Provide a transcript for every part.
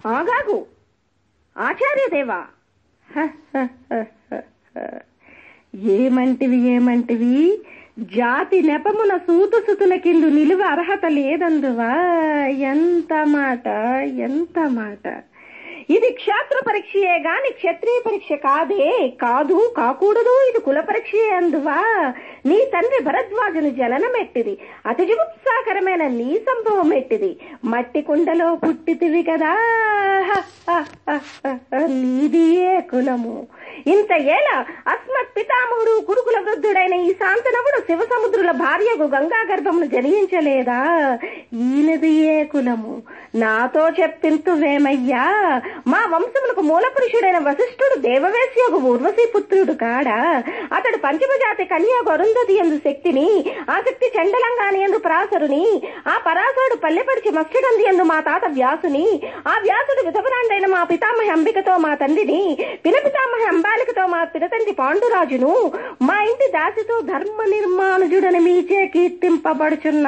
ఆగాగు ఆచార్యదేవా, ఏమంటివి జాతి నెపమున సూతుసుతుల కిందు నిలువ అర్హత లేదందువా? ఎంత మాట! ఇది క్షాత్ర పరీక్షయే గాని క్షత్రియ పరీక్ష కాకూడదు. ఇది కుల పరీక్షయే అందువా? నీ తండ్రి భరద్వాజుని జననమెట్టిది, అతి జుగుప్సాకరమైన నీ సంభవం ఎట్టిది. మట్టి కుండలో పుట్టితివి కదా, నీది ఏ కులము? ఇంత ఏళ అస్మత్ పితామహుడు గురుకుల వృద్ధుడైన ఈ శాంతనవుడు శివసముద్రుల భార్యకు గంగా గర్భమును జనించలేదా? ఈయనది ఏ కులము? నాతో చెప్పింతువేమయ్యా? మా వంశములకు మూల పురుషుడైన వశిష్ఠుడు దేవవేశ్యకు ఊర్వశీ పుత్రుడు కాడా? అతడు పంచమజాతి కన్యాకు అరుంధతి ఎందు శక్తిని, ఆ శక్తి చండలంగాని ఎందు పరాశరుని, ఆ పరాశరుడు పల్లెపడిచి మత్స్యగంధి ఎందు మా తాత వ్యాసుని, ఆ వ్యాసుడు విధవరాండైన మా పితామహి అంబికతో మా తండ్రిని, పినపితామహి అంబాలికతో మా పినతండ్రి పాండురాజును, మా ఇంటి దాసితో ధర్మ నిర్మాణుజుడని మీచే కీర్తింపబడుచున్న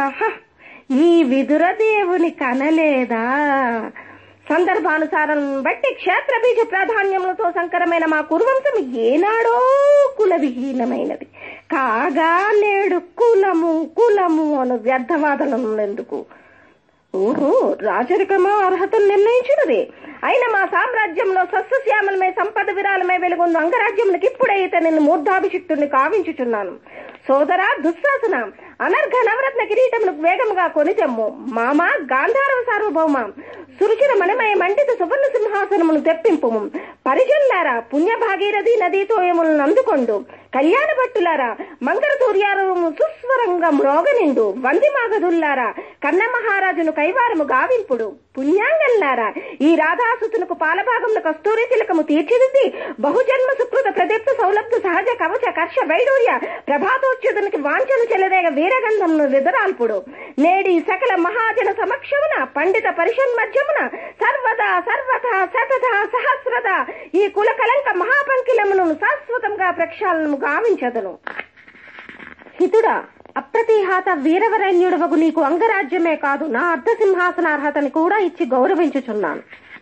ఈ విదురదేవుని కనలేదా? సందర్భానుసారం బట్టి క్షేత్ర బీజ ప్రాధాన్యములతో సంకరమైన మా కురువంశం ఏనాడో కుల విహీనమైనది కాగా నేడు కులము అను వ్యర్థవాదనములెందుకు? ఓహో, రాజరికమా అర్హతను నిర్ణయించినది. అయిన మా సామ్రాజ్యంలో సస్యశ్యామలమై సంపద విరాలమై వెలుగొందు అంగరాజ్యములకు ఇప్పుడైతే నేను మూర్ధాభిషిక్తుడిని కావించుచున్నాను. సోదరా దుశ్శాసన, అనర్ఘ నవరత్న కిరీటములకు వేగముగా కొనితెమ్ము. మామ గాంధారవ సార్వభౌమ, సురుచిర మణిమయ మండిత సువర్ణ సింహాసనమును తెప్పింపు. పరిజనులారా, పుణ్య భాగీరథి నదీతోయములను అందుకొండు. కళ్యాణ భట్టులారా, మంగళ సూర్యారవము సుస్వరంగా మ్రోగనిండు. వంది మాగదుల్లారా, కన్న మహారాజును కైవారము గావింపుడు. పుణ్యాంగల్లారా, ఈ రాధాసుతునకు పాలభాగంలో కస్తూరి తిలకము తీర్చిదిద్ది బహుజన్మ సుకృత ప్రదీప్త సౌలభ్య సహజ కవచ కర్ష వైడూర్య ప్రభాతోచ్యుతునికి వాంఛను చెలరేగ వీరగంధమును విదరాల్పుడు. నేడి సకల మహాజన సమక్షమున పండిత పరిషన్ మధ్యమున సర్వదా సతత సహస్రద ఈ కుల కలంక మహాపంకిలమును శాశ్వతంగా ప్రక్షాళనము గావించదను. హితుడా, అప్రతిహాత వీరవరేణ్యుడవగు నీకు అంగరాజ్యమే కాదు, నా అర్ధ సింహాసనార్హతని కూడా ఇచ్చి గౌరవించుచున్నాను.